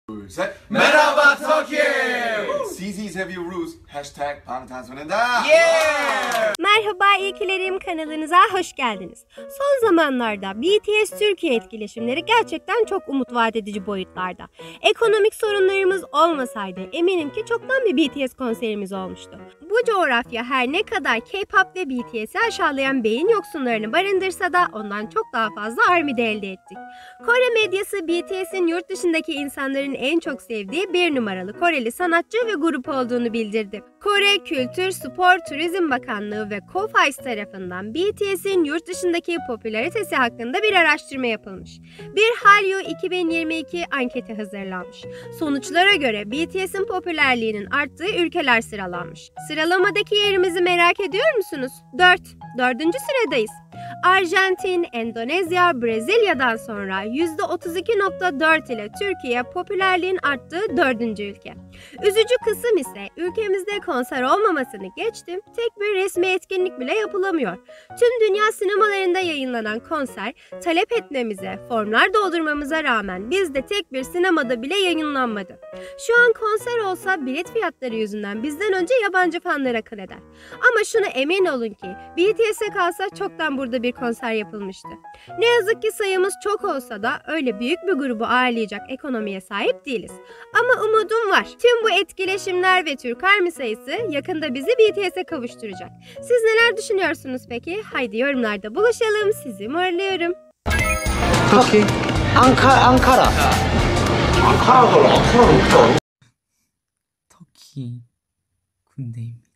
Set. Merhaba Tokyo. CZ's Heavy Rus. Hashtag 방탄소년단. Yeah. Merhaba İlkilerim kanalınıza hoş geldiniz. Son zamanlarda BTS Türkiye etkileşimleri gerçekten çok umut vaat edici boyutlarda. Ekonomik sorunlarımız olmasaydı eminim ki çoktan bir BTS konserimiz olmuştu. Bu coğrafya her ne kadar K-pop ve BTS'i aşağılayan beyin yoksunlarını barındırsa da ondan çok daha fazla ARMY de elde ettik. Kore medyası BTS'in yurt dışındaki insanların en çok sevdiği bir numaralı Koreli sanatçı ve grup olduğunu bildirdi. Kore Kültür, Spor, Turizm Bakanlığı ve KOFAIS tarafından BTS'in yurt dışındaki popülaritesi hakkında bir araştırma yapılmış. Bir Hallyu 2022 anketi hazırlanmış. Sonuçlara göre BTS'in popülerliğinin arttığı ülkeler sıralanmış. Sıralamadaki yerimizi merak ediyor musunuz? 4. Sıradayız. Arjantin, Endonezya, Brezilya'dan sonra %32.4 ile Türkiye popülerliğin arttığı 4. ülke. Üzücü kısım ise ülkemizde konser olmamasını geçtim, tek bir resmi etkinlik bile yapılamıyor. Tüm dünya sinemalarında yayınlanan konser talep etmemize, formlar doldurmamıza rağmen bizde tek bir sinemada bile yayınlanmadı. Şu an konser olsa bilet fiyatları yüzünden bizden önce yabancı fanlar akın eder. Ama şunu emin olun ki BTS'e kalsa çoktan burada bir konser yapılmıştı. Ne yazık ki sayımız çok olsa da öyle büyük bir grubu ağırlayacak ekonomiye sahip değiliz. Ama umudum var. Tüm bu etkileşimler ve Türk ARMY sayısı yakında bizi BTS'e kavuşturacak. Siz neler düşünüyorsunuz peki? Haydi yorumlarda buluşalım. Sizi morluyorum. Tokyo. Ankara. 터키 군대입니다.